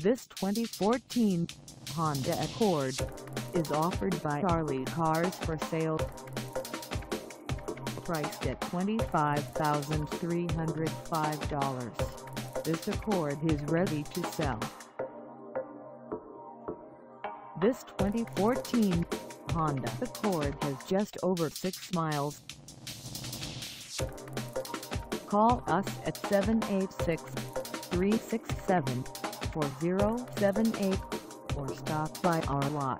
This 2014 Honda Accord is offered by Charlie Cars for Sale. Priced at $25,305, this Accord is ready to sell. This 2014 Honda Accord has just over 6 miles. Call us at 786-367-4078 or stop by our lot.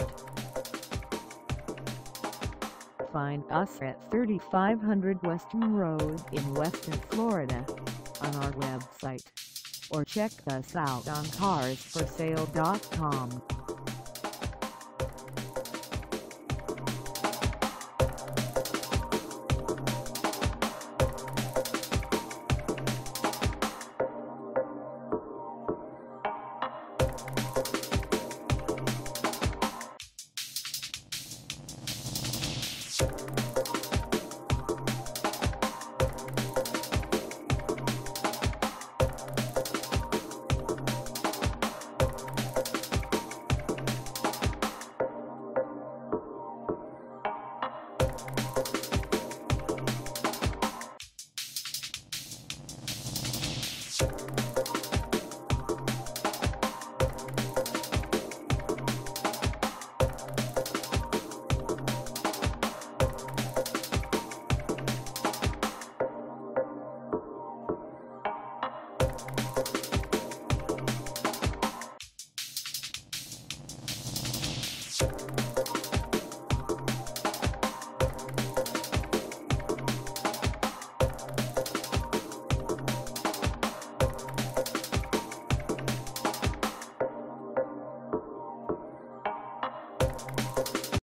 Find us at 3500 Weston Road in Weston, Florida on our website, or check us out on carsforsale.com.